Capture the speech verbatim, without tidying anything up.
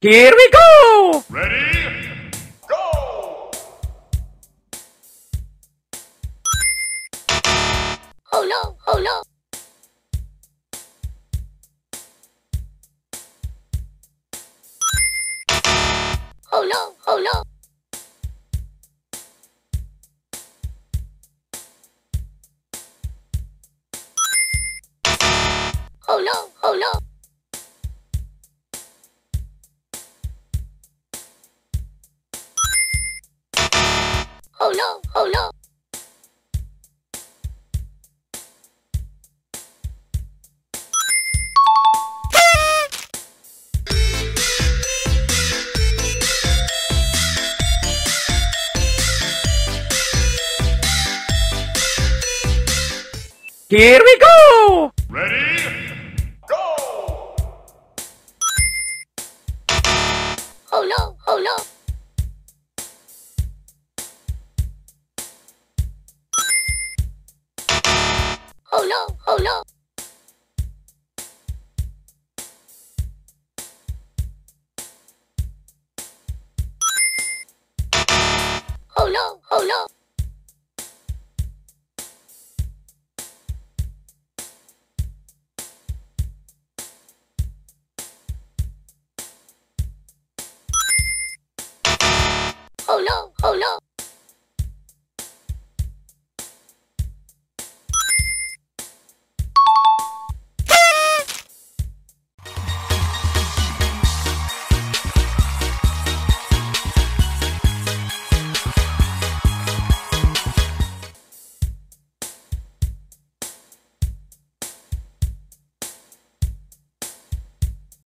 Here we go! Ready? Go! Oh no, oh no. Oh no, oh no. Oh no, oh no. Oh no, oh no. Here we go! Ready? Go! Oh no, oh no. Oh no, oh no. Oh no, oh no. Oh no, oh no.